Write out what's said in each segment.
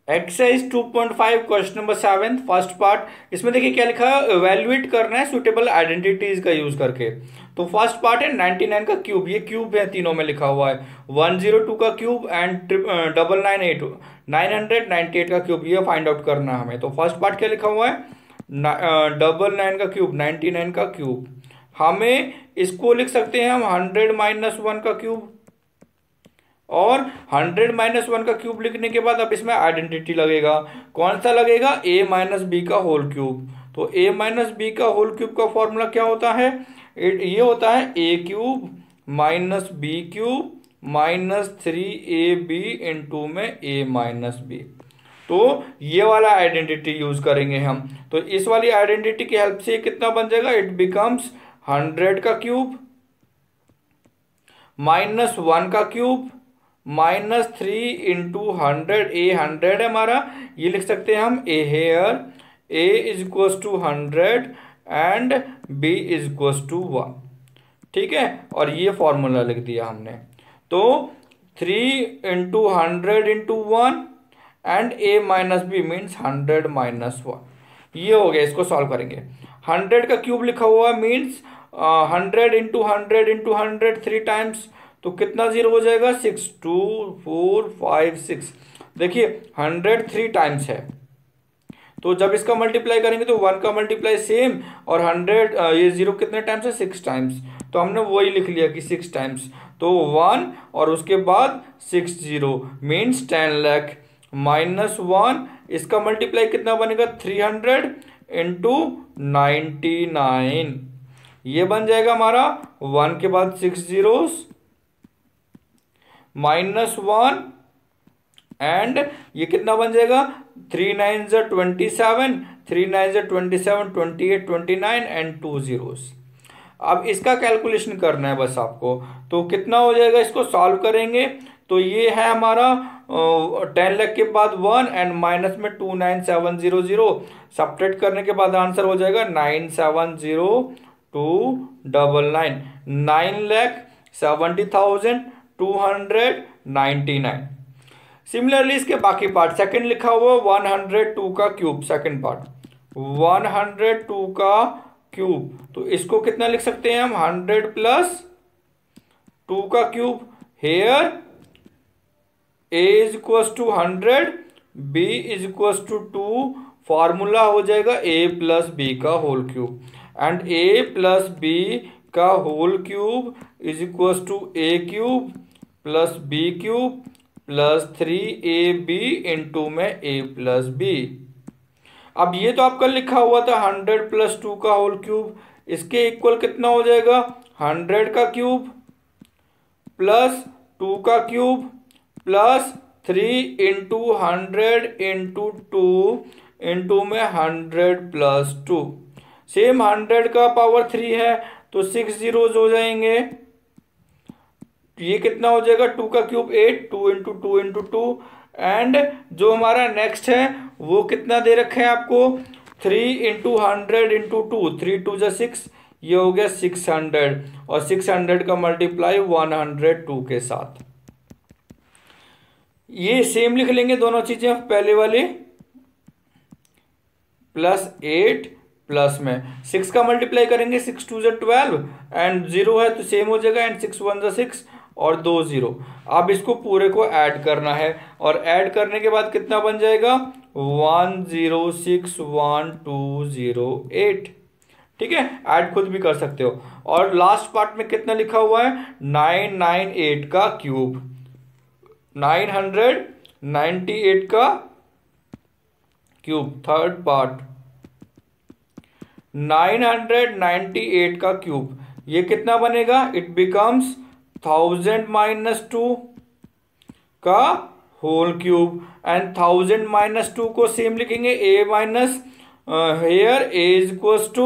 Exercise 2.5 question number 7 first part. इसमें देखिए क्या लिखा है, इवेल्युएट करना है सुटेबल आइडेंटिटीज का यूज करके। तो फर्स्ट पार्ट है 99 का क्यूब, ये क्यूब है तीनों में लिखा हुआ है। 102 का क्यूब एंड 998 998 का क्यूब, ये फाइंड आउट करना है हमें। तो फर्स्ट पार्ट क्या लिखा हुआ है, 99 का क्यूब, 99 का क्यूब। हमें इसको लिख सकते हैं हम 100 - 1 का क्यूब, और 100 - 1 का क्यूब लिखने के बाद अब इसमें आइडेंटिटी लगेगा। कौन सा लगेगा, a - b का होल क्यूब। तो a - b का होल क्यूब का फॉर्मूला क्या होता है, ये होता है a cube minus b cube minus 3ab into में a - b। तो ये वाला आइडेंटिटी यूज करेंगे हम। तो इस वाली आइडेंटिटी की हेल्प से कितना बन जाएगा, इट बिकम्स 100 का क्यूब -1 का क्यूब -3 इंटू 100। ए 100 है हमारा, ये लिख सकते हैं हम a here, a is equals to 100 and b is equals to 1। ठीक है, और ये फॉर्मूला लिख दिया हमने। तो 3 into 100 into 1 and a minus b means 100 - 1। ये हो गया, इसको सॉल्व करेंगे। 100 का क्यूब लिखा हुआ मीन्स 100 इंटू 100 इंटू 100 3 टाइम्स। तो कितना जीरो हो जाएगा, 6 2 4 5 6। देखिए 100 3 टाइम्स है, तो जब इसका मल्टीप्लाई करेंगे तो 1 का मल्टीप्लाई सेम, और 100 ये जीरो कितने टाइम्स है, 6 टाइम्स। तो हमने वही लिख लिया कि 6 टाइम्स। तो 1 और उसके बाद 6 0 मीन्स 10 लाख -1। इसका मल्टीप्लाई कितना बनेगा, 300 इंटू 99। ये बन जाएगा हमारा 1 के बाद 6 zeros -1 एंड ये कितना बन जाएगा, 3 9 27, 3 9 27, 28 29 एंड 2 zeros। अब इसका कैलकुलेशन करना है बस आपको। तो कितना हो जाएगा, इसको सॉल्व करेंगे तो ये है हमारा 10 लाख के बाद 1 एंड माइनस में 29700। सब्ट्रैक्ट करने के बाद आंसर हो जाएगा 970299, 9,70,299। सिमिलरली इसके बाकी पार्ट, सेकंड लिखा हुआ 102 का क्यूब, सेकंड पार्ट 102 का क्यूब। तो इसको कितना लिख सकते हैं हम, 100 प्लस 2 का cube. Here a is equal to 100, b is equal to 2। Formula हो जाएगा a प्लस बी का whole cube, and a plus b का whole cube is equal to a cube plus b cube plus 3ab into में a plus b। अब ये तो आपका लिखा हुआ था 100 प्लस 2 का होल क्यूब, इसके इक्वल कितना हो जाएगा, 100 का क्यूब प्लस 2 का cube plus 3 into 100 into 2 into में 100 प्लस 2। सेम 100 का पावर 3 है तो 6 zeros हो जाएंगे। ये कितना हो जाएगा, 2 का क्यूब 8, 2 इंटू 2 इंटू 2। एंड जो हमारा नेक्स्ट है वो कितना दे रखा है आपको, 3 इंटू 100 इंटू 2, 3 2 जा 6, ये हो गया 600, और 600 का मल्टीप्लाई 102 के साथ। ये सेम लिख लेंगे दोनों चीजें, पहले वाले प्लस 8 प्लस में 6 का मल्टीप्लाई करेंगे, 6 2 जा 12 एंड 0 है तो सेम हो जाएगा, एंड 6 1 जा 6 और 2 0। अब इसको पूरे को ऐड करना है, और ऐड करने के बाद कितना बन जाएगा, 1061,208। ठीक है, ऐड खुद भी कर सकते हो। और लास्ट पार्ट में कितना लिखा हुआ है, 998 का क्यूब, 998 का क्यूब। थर्ड पार्ट 998 का क्यूब, ये कितना बनेगा, इट बिकम्स 1000 - 2 का होल क्यूब, एंड 1000 - 2 को सेम लिखेंगे, a minus here a is equal to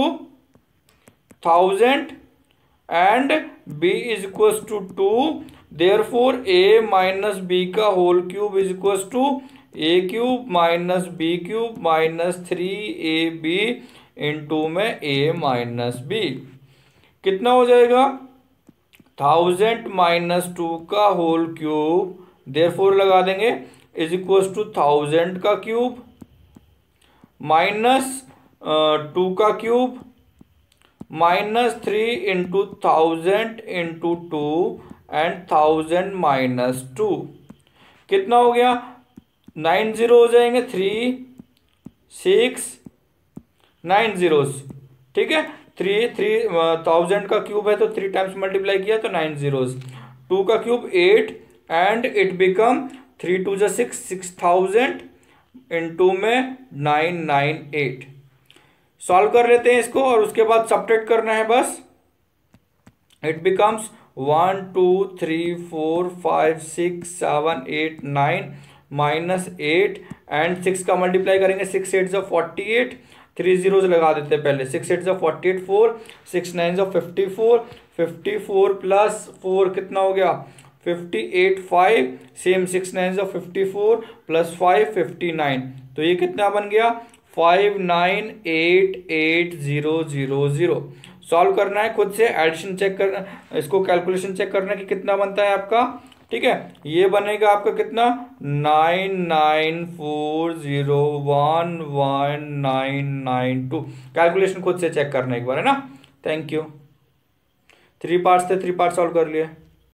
1000 and b is equal to 2। Therefore a minus b का whole cube is equal to a cube minus b cube minus 3ab into में a minus b। कितना हो जाएगा, 1000 - 2 का whole cube, therefore लगा देंगे is equal to 1000 का cube minus 2 का cube minus 3 into 1000 into 2 and 1000 minus 2 कितना हो गया 9 जीरो हो जाएंगे 3 6 9 जीरोस ठीक है 1000 का क्यूब है तो 3 टाइम्स मल्टीप्लाई किया तो 9 जीरोस 2 का क्यूब 8 एंड इट बिकम 3 2 जा 6 6000 इंटू में 998 सॉल्व कर लेते हैं इसको और उसके बाद सब्ट्रैक्ट करना है बस इट बिकम्स 1 2 3 4 5 6 7 8 9 माइनस 8 एंड 6 का मल्टीप्लाई करेंगे 6 8 जा 48 3 जीरोज लगा देते हैं पहले 6 8 जा 48 4 6 9 जा 54 54 प्लस 4 कितना हो गया 58 5 सेम 6 9 जा 54 प्लस 5 59 तो ये कितना बन गया 598800 सॉल्व करना है खुद से एडिशन चेक करना इसको कैलकुलेशन चेक करना कि कितना बनता है आपका ठीक है ये बनेगा आपका कितना 9940119992 कैलकुलेशन खुद से चेक करना एक बार है ना थैंक यू 3 पार्ट्स थे 3 पार्ट सॉल्व कर लिए